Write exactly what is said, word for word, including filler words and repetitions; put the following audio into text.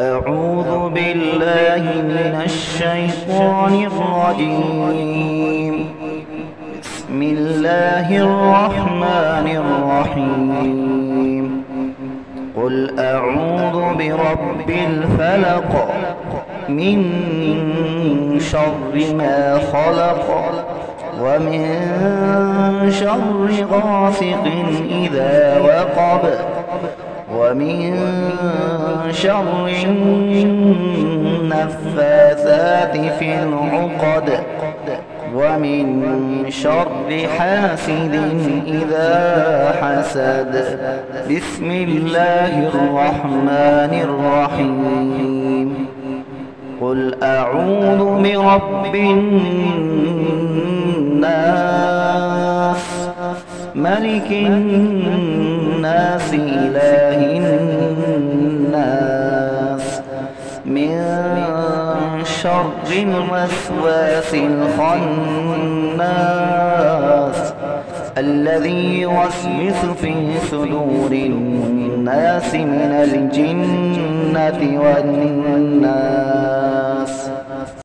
أعوذ بالله من الشيطان الرجيم. بسم الله الرحمن الرحيم. قل أعوذ برب الفلق من شر ما خلق ومن شر غاسق إذا وقب ومن شر النفاثات في العقد ومن شر حاسد إذا حسد. بسم الله الرحمن الرحيم. قل أعوذ برب الناس ملك الناس إله الناس من شر الوسواس الخناس الذي يوسوس في صدور الناس من الجنة والناس.